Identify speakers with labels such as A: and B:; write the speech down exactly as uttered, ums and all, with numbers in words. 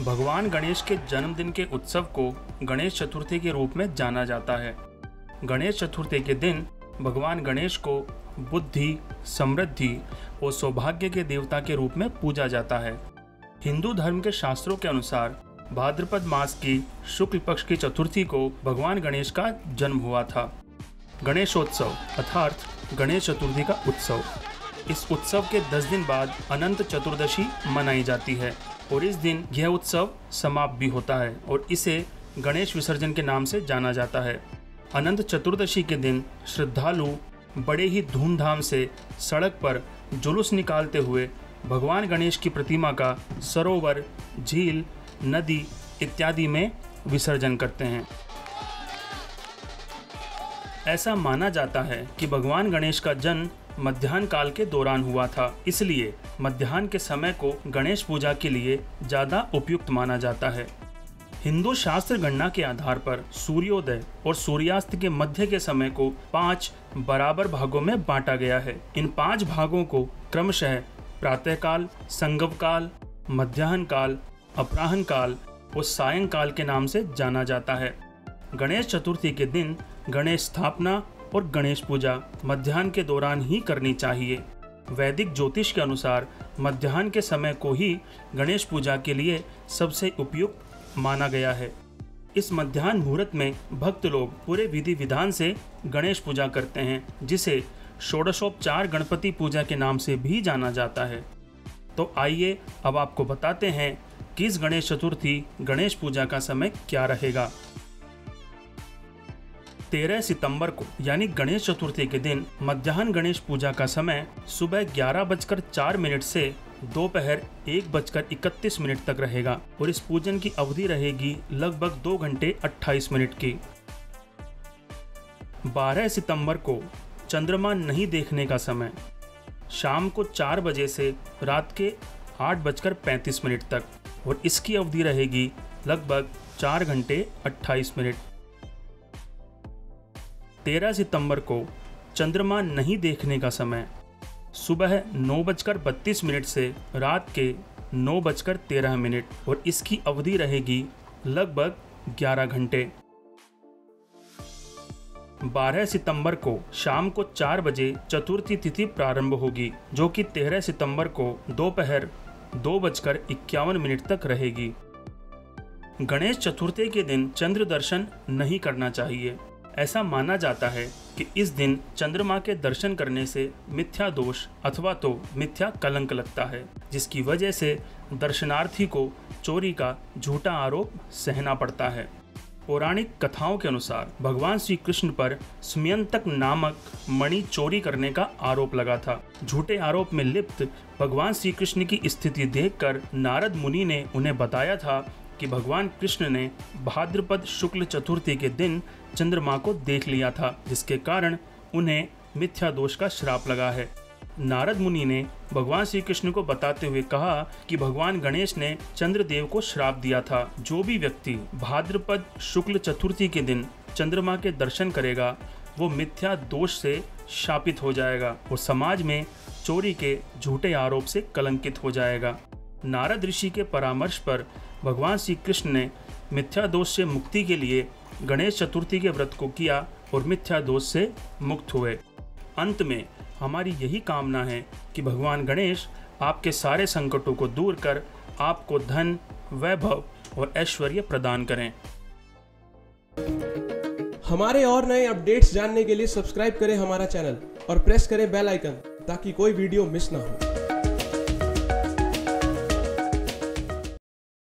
A: भगवान गणेश के जन्मदिन के उत्सव को गणेश चतुर्थी के रूप में जाना जाता है। गणेश चतुर्थी के दिन भगवान गणेश को बुद्धि, समृद्धि और सौभाग्य के देवता के रूप में पूजा जाता है। हिंदू धर्म के शास्त्रों के अनुसार भाद्रपद मास की शुक्ल पक्ष की चतुर्थी को भगवान गणेश का जन्म हुआ था। गणेशोत्सव अर्थात गणेश चतुर्थी का उत्सव, इस उत्सव के दस दिन बाद अनंत चतुर्दशी मनाई जाती है और इस दिन यह उत्सव समाप्त भी होता है और इसे गणेश विसर्जन के नाम से जाना जाता है। अनंत चतुर्दशी के दिन श्रद्धालु बड़े ही धूमधाम से सड़क पर जुलूस निकालते हुए भगवान गणेश की प्रतिमा का सरोवर, झील, नदी इत्यादि में विसर्जन करते हैं। ऐसा माना जाता है कि भगवान गणेश का जन्म मध्याह्न काल के दौरान हुआ था, इसलिए मध्याह्न के समय को गणेश पूजा के लिए ज़्यादा उपयुक्त माना जाता है। हिंदू शास्त्र गणना के आधार पर सूर्योदय और सूर्यास्त के मध्य के समय को पांच बराबर भागों में बांटा गया है। इन पांच भागों को क्रमशः प्रातःकाल, संगव मध्याह्न काल, अपराह्न काल और सायंकाल के नाम से जाना जाता है। गणेश चतुर्थी के दिन गणेश स्थापना और गणेश पूजा मध्याह्न के दौरान ही करनी चाहिए। वैदिक ज्योतिष के अनुसार मध्याह्न के समय को ही गणेश पूजा के लिए सबसे उपयुक्त माना गया है। इस मध्याह्न मुहूर्त में भक्त लोग पूरे विधि विधान से गणेश पूजा करते हैं, जिसे षोडशोपचार गणपति पूजा के नाम से भी जाना जाता है। तो आइए अब आपको बताते हैं कि इस गणेश चतुर्थी गणेश पूजा का समय क्या रहेगा। तेरह सितंबर को यानी गणेश चतुर्थी के दिन मध्याह्न गणेश पूजा का समय सुबह ग्यारह बजकर चार मिनट से दोपहर एक बजकर इकतीस मिनट तक रहेगा और इस पूजन की अवधि रहेगी लगभग दो घंटे अट्ठाईस मिनट की। बारह सितंबर को चंद्रमा नहीं देखने का समय शाम को चार बजे से रात के आठ बजकर पैंतीस मिनट तक और इसकी अवधि रहेगी लगभग चार घंटे अट्ठाईस मिनट। तेरह सितंबर को चंद्रमा नहीं देखने का समय सुबह नौ बजकर बत्तीस मिनट से रात के नौ बजकर तेरह मिनट और इसकी अवधि रहेगी लगभग ग्यारह घंटे। बारह सितंबर को शाम को चार बजे चतुर्थी तिथि प्रारंभ होगी, जो कि तेरह सितंबर को दोपहर दो बजकर इक्यावन मिनट तक रहेगी। गणेश चतुर्थी के दिन चंद्र दर्शन नहीं करना चाहिए। ऐसा माना जाता है कि इस दिन चंद्रमा के दर्शन करने से मिथ्या दोष अथवा तो मिथ्या कलंक लगता है, जिसकी वजह से दर्शनार्थी को चोरी का झूठा आरोप सहना पड़ता है। पौराणिक कथाओं के अनुसार भगवान श्री कृष्ण पर स्मयंतक नामक मणि चोरी करने का आरोप लगा था। झूठे आरोप में लिप्त भगवान श्री कृष्ण की स्थिति देखकर नारद मुनि ने उन्हें बताया था कि भगवान कृष्ण ने भाद्रपद शुक्ल चतुर्थी के दिन चंद्रमा को देख लिया था, जिसके कारण उन्हें मिथ्या दोष का श्राप लगा है। नारद मुनि ने भगवान श्री कृष्ण को बताते हुए कहा कि भगवान गणेश ने चंद्रदेव को श्राप दिया था, जो भी व्यक्ति भाद्रपद शुक्ल चतुर्थी के दिन चंद्रमा के दर्शन करेगा वो मिथ्या दोष से शापित हो जाएगा और समाज में चोरी के झूठे आरोप से कलंकित हो जाएगा। नारद ऋषि के परामर्श पर भगवान श्री कृष्ण ने मिथ्या दोष से मुक्ति के लिए गणेश चतुर्थी के व्रत को किया और मिथ्या दोष से मुक्त हुए। अंत में हमारी यही कामना है कि भगवान गणेश आपके सारे संकटों को दूर कर आपको धन, वैभव और ऐश्वर्य प्रदान करें।
B: हमारे और नए अपडेट्स जानने के लिए सब्सक्राइब करें हमारा चैनल और प्रेस करें बेल आइकन ताकि कोई वीडियो मिस ना हो।